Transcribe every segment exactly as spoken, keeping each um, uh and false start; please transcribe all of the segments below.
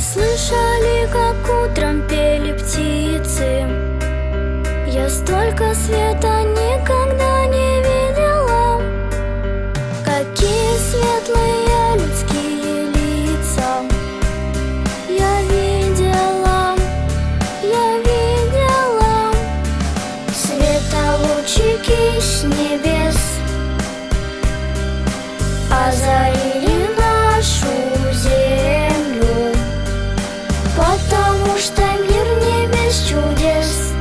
слышали, как утром пели птицы? Я столько света никогда не видела. Какие светлые людские лица я видела, я видела. Светолучики с небес озарили нашу землю, потому что мир не без чудес.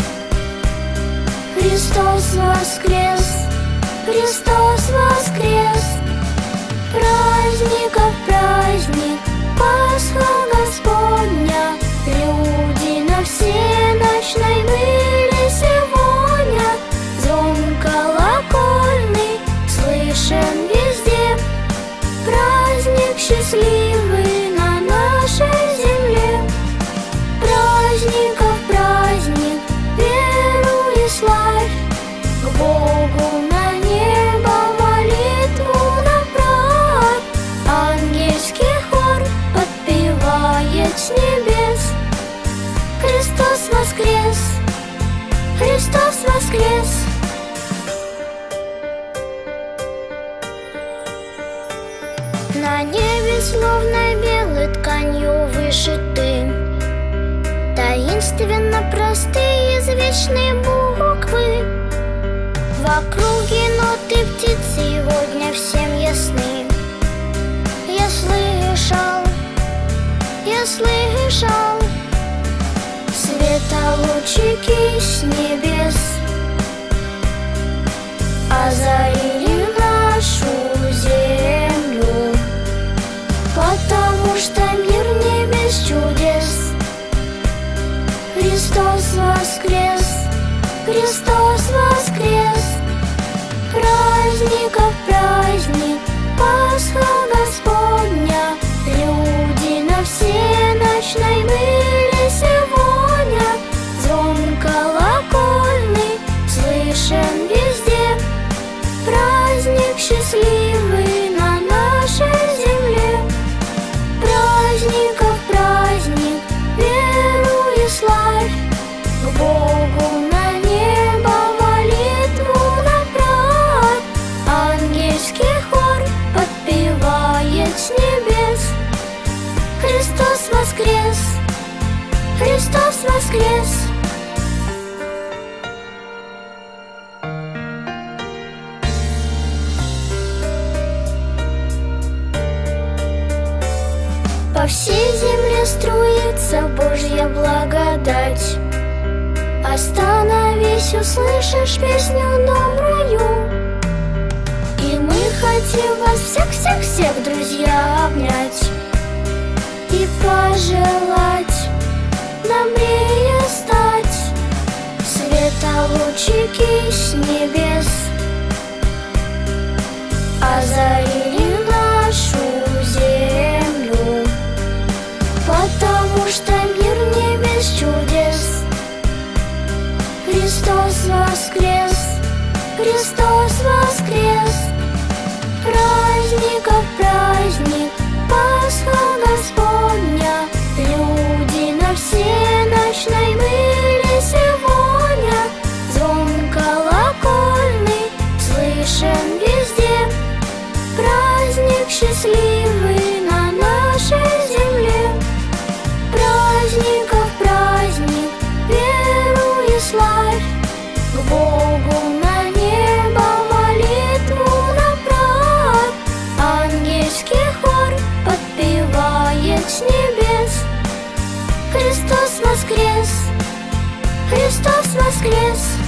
Христос воскрес, Христос воскрес. Праздников праздник, Пасха Господня. Люди на всеночной были сегодня. Звон колокольный слышен везде. Праздник счастливый на нашей земле. Праздников праздник, веру и славь, к Богу на небо молитву направь. Ангельский хор подпевает с небес. Христос воскрес, Христос воскрес. На небе словно белой тканью вышиты таинственно простые извечные буквы. В округе ноты птиц сегодня всем ясны. Я слышал, я слышал светолучики с небес озарили нашу землю, потому что мир не без чудес. Христос воскрес, Христос воскрес. Праздников праздник, Пасха Господня. Люди на всеночной были сегодня. Звон колокольный слышен везде. Праздник счастливый на нашей земле. Праздников праздник, веру и славь, к Богу на небо молитву направь. Ангельский хор подпевает с небес. Христос воскрес, Христос воскрес. По всей земле струится Божья благодать. Остановись, услышишь песню добрую. И мы хотим вас всех-всех-всех, друзья, обнять и пожелать добрее стать. Светолучики с небес озарили нашу землю, потому что мир не без чудес. Христос воскрес, Христос воскрес. Праздников праздник, Пасха Господня. Люди на всеночной были сегодня. Звон колокольный слышен везде. Праздник счастливый на нашей земле. Праздников праздник, веру и славь, к Богу на небо молитву направь. Ангельский хор подпевает с небес. Христос воскрес, Христос воскрес.